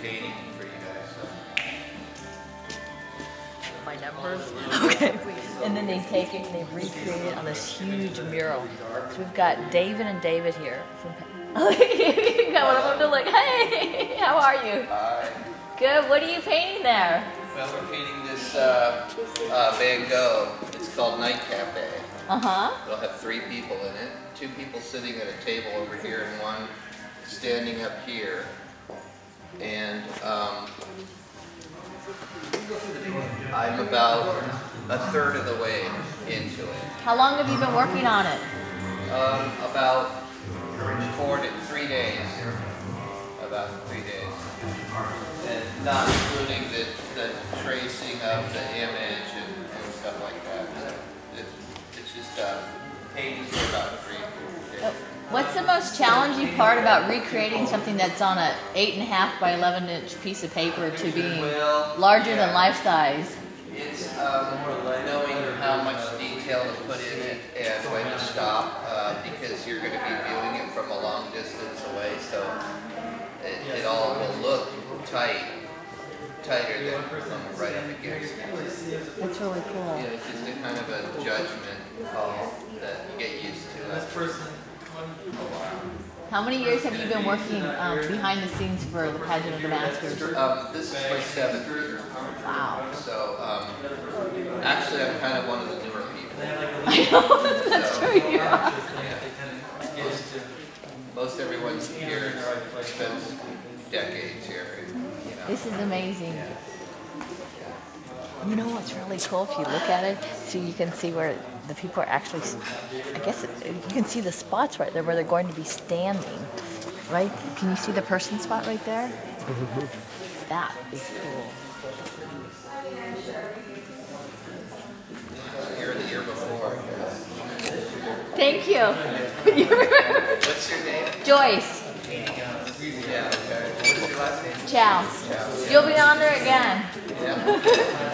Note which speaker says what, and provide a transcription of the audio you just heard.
Speaker 1: entertaining for you guys. So.
Speaker 2: My numbers. Okay. And then they take it and they recreate it on this huge mural. So we've got David and David here. You got one of them to look. Hey, how are you?
Speaker 1: Hi.
Speaker 2: Good. What are you painting there?
Speaker 1: Well, we're painting this Van Gogh. It's called Night Cafe. It'll have 3 people in it. 2 people sitting at a table over here and 1 standing up here. And I'm about a third of the way into it.
Speaker 2: How long have you been working on it?
Speaker 1: About 3 days. About 3 days. And not including the tracing of the image and stuff like that. It's just painting for about 3 days.
Speaker 2: What's the most challenging part about recreating something that's on a 8.5 by 11-inch piece of paper to being larger than life size?
Speaker 1: It's knowing how much detail to put in it and when to stop, because you're going to be viewing it from a long distance away, so it all will look tighter than when we're right up against it.
Speaker 2: That's really cool.
Speaker 1: Yeah, it's just a kind of a judgment call that you get used to.
Speaker 2: How many years have you been working behind the scenes for the Pageant of the Masters?
Speaker 1: This is my 7th year.
Speaker 2: Wow.
Speaker 1: So, actually I'm kind of one of the newer people.
Speaker 2: I know, that's true, yeah.
Speaker 1: Most everyone here spends decades here. You know.
Speaker 2: This is amazing. You know what's really cool if you look at it? So you can see where the people are actually, I guess you can see the spots right there where they're going to be standing, right? Can you see the person spot right there? That is cool.
Speaker 1: Here the year before.
Speaker 2: Thank you.
Speaker 1: What's your name?
Speaker 2: Joyce.
Speaker 1: Yeah, okay. What's your last name?
Speaker 2: Ciao. You'll be on there again.
Speaker 1: Yeah.